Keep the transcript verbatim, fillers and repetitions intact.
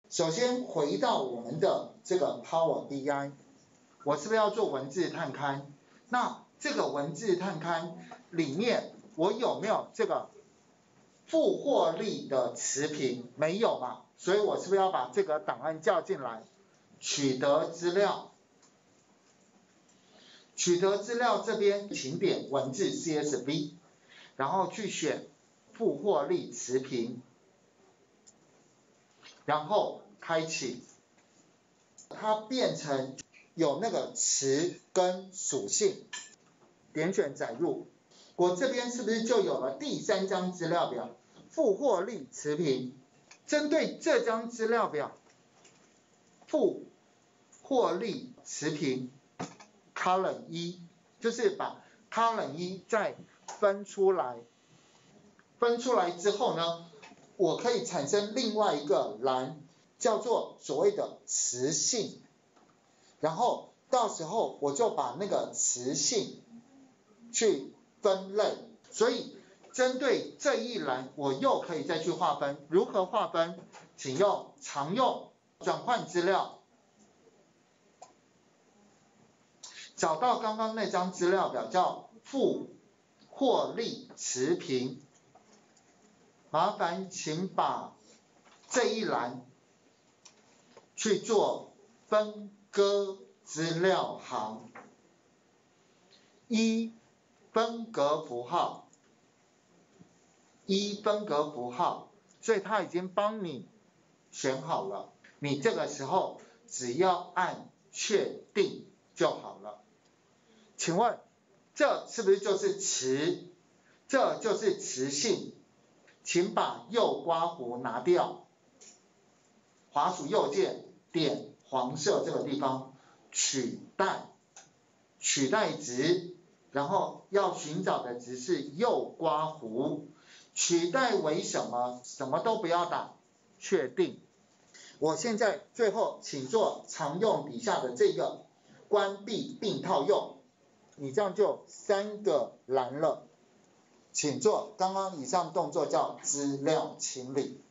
首先回到我们的这个 Power B I， 我是不是要做文字探勘？那这个文字探勘里面，我有没有这个复获利的持平？没有嘛，所以我是不是要把这个档案叫进来？取得资料，取得资料这边请点文字 C S V， 然后去选复获利持平，然后开启，它变成有那个词跟属性，点选载入，我这边是不是就有了第三张资料表？复获利持平，针对这张资料表，复获利持平 column 一，就是把 column 一再分出来，分出来之后呢，我可以产生另外一个栏，叫做所谓的词性，然后到时候我就把那个词性去分类，所以针对这一栏我又可以再去划分，如何划分？请用常用转换资料，找到刚刚那张资料表叫复获利持平，麻烦请把这一栏去做分割资料行，一分隔符号，一分隔符号，所以它已经帮你选好了，你这个时候只要按确定就好了。请问这是不是就是词？这就是词性，请把右刮弧拿掉，滑鼠右键点黄色这个地方取代，取代值，然后要寻找的值是右刮弧，取代为什么？什么都不要打，确定。我现在最后请做常用底下的这个关闭并套用，你这样就三个栏了，请做刚刚以上动作叫资料清理。